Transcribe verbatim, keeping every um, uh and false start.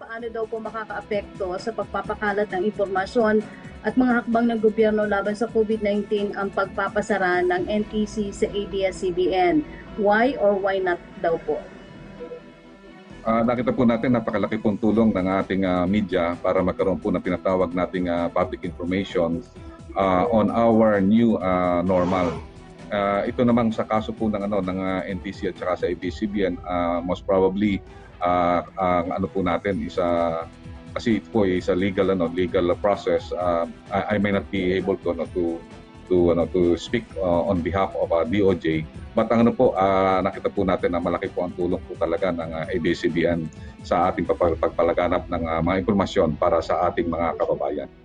paano daw po makakaapekto sa pagpapakalat ng impormasyon at mga hakbang ng gobyerno laban sa COVID nineteen ang pagpapasara ng N T C sa A B S C B N? Why or why not daw po? Uh, nakita po natin napakalaki pong tulong ng ating uh, media para magkaroon po ng tinatawag nating uh, public information uh, on our new uh, normal. Uh, ito namang sa kaso po ng ano ng uh, N T C at saka sa A B S C B N, uh, most probably uh, ang ano po natin is uh, kasi ito po is a legal ano legal process. Uh, I, I may not be able to ano, to to ano to speak uh, on behalf of uh, D O J. But ang ano po, uh, nakita po natin na malaki po ang tulong po talaga ng uh, A B S C B N sa ating pagpapalaganap ng uh, mga impormasyon para sa ating mga kababayan.